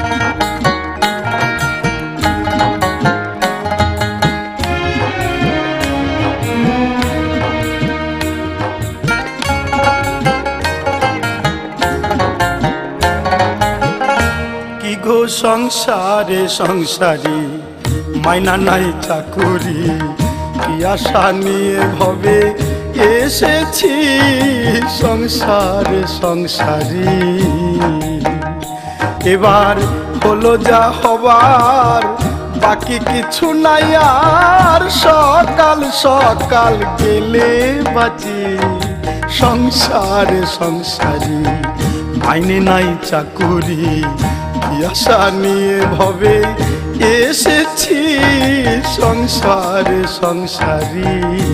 সংসারে সংসারী মাইনা নাই চাকুরি কি আশা নিয়ে ভবে এসেছি সংসারে সংসারী এবার হলো যা হবার বাকি কিছু নাই আর সকাল সকাল গেলে বাঁচি সংসারে সংসারী মাইনে নাই চাকুরি আশা নিয়ে ভবে এসেছি সংসারে সংসারী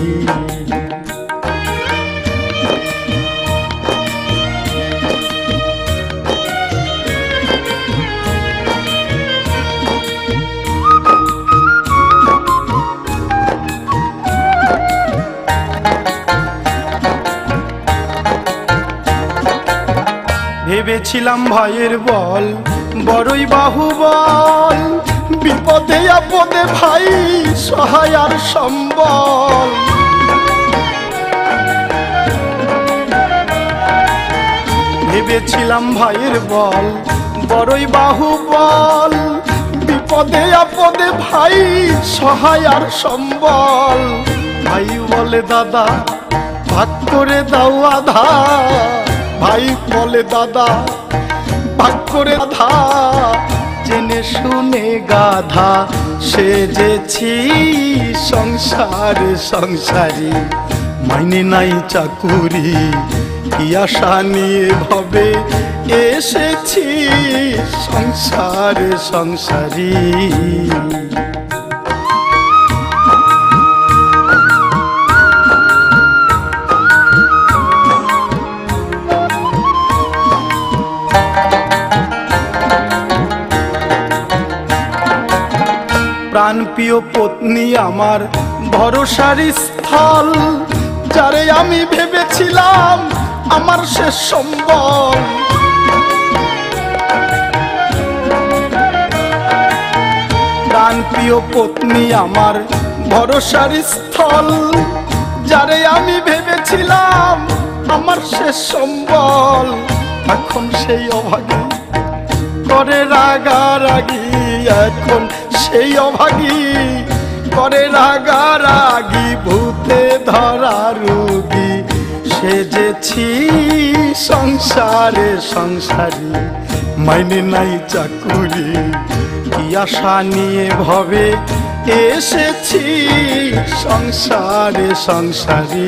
ভেবেছিলাম ভাইয়ের বল বড়ই বাহুবল বিপদে আপদে ভাই সহায় আর সম্বল ভেবেছিলাম ভাইয়ের বল বড়ই বাহুবল বিপদে আপদে ভাই সহায় আর সম্বল ভাই বলে দাদা ভাগ করে দাও আধা ভাই বলে দাদা ভাগ করে আধা জেনে শুনে গাধা সেজেছি সংসারে সংসারী মাইনে নাই চাকুরি কি আশা নিয়ে ভবে এসেছি সংসারে সংসারী প্রাণপ্রিয় পত্নী আমার ভরসার স্থল যারে আমি ভেবেছিলাম আমার শেষ সম্বল প্রাণপ্রিয় পত্নী আমার ভরসার স্থল যারে আমি ভেবেছিলাম আমার শেষ সম্বল এখন সেই অভাগী করে রাগারাগি এখন সেই অভাগী করে রাগারাগি ভূতে ধরা রোগী সেজেছি সংসারে সংসারী মাইনে নাই চাকুরি কি আশা নিয়ে ভবে এসেছি সংসারে সংসারী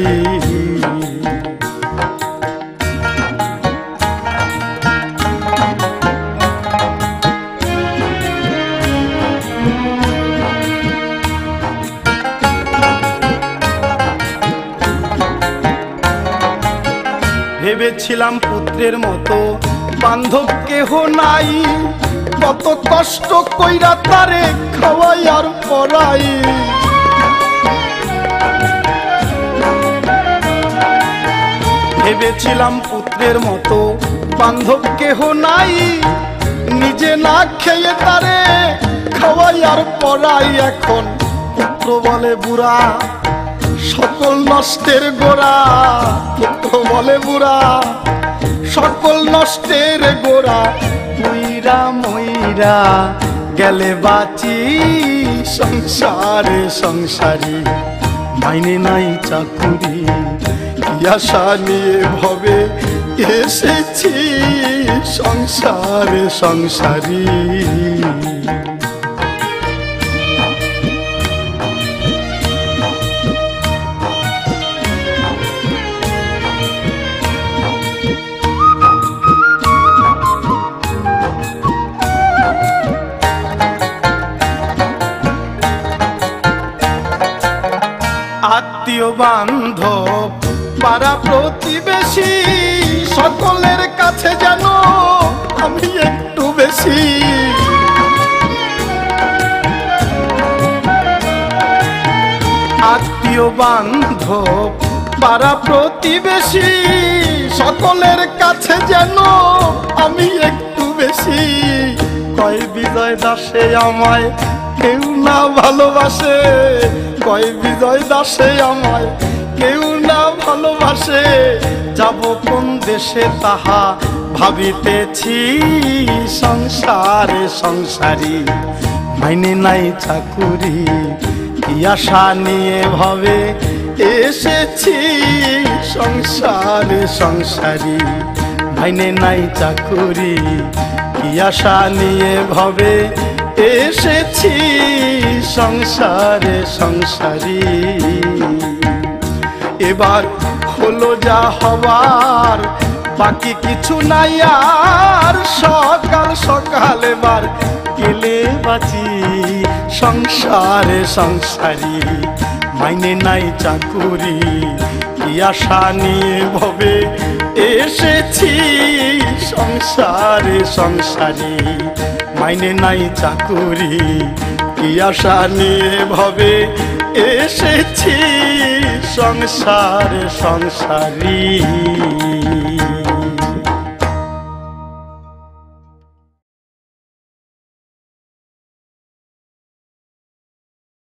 ভেবেছিলাম পুত্রের মতো বান্ধব কেহ নাই কত কষ্ট কইরা তারে খাওয়াই আর পড়াই ভেবেছিলাম পুত্রের মতো বান্ধব কেহ নাই নিজে না খেয়ে তারে খাওয়াই আর পড়াই এখন পুত্র বলে বুড়া সকল নষ্টের গোড়া পুত্র বলে বুড়া সকল নষ্টের গোড়া মইরা মইরা গেলে বাঁচি সংসারে সংসারী মাইনে নাই চাকুরি কি আশা নিয়ে ভবে এসেছি সংসারে সংসারী আত্মীয় বান্ধব পাড়া প্রতিবেশী সকলের কাছে যেন আমি একটু বেশি আত্মীয় বান্ধব পাড়া প্রতিবেশী সকলের কাছে যেন আমি একটু বেশি কয় কয় বিজয় দাসে আমায় কেউ না ভালোবাসে, কয় বিজয় দাসে আমায় কেউ না ভালোবাসে। যাব কোন দেশে তাহা ভাবিতেছি, সংসারে সংসারী মাইনে নাই চাকুরি, কি আশা নিয়ে ভাবে এসেছি, সংসারে সংসারী মাইনে নাই চাকুরি, কি আশা নিয়ে ভাবে এসেছি, সংসারে সংসারী। এবার হলো যা হবার, বাকি কিছু নাই আর, সকাল সকাল এবার গেলে বাঁচি, সংসারে সংসারী মাইনে নাই চাকুরি, কি আশা নিয়ে ভবে এসেছি, সংসারে সংসারী মাইনে নাই চাকুরি, কি আশা নিয়ে ভবে এসেছি, সংসারে সংসারী।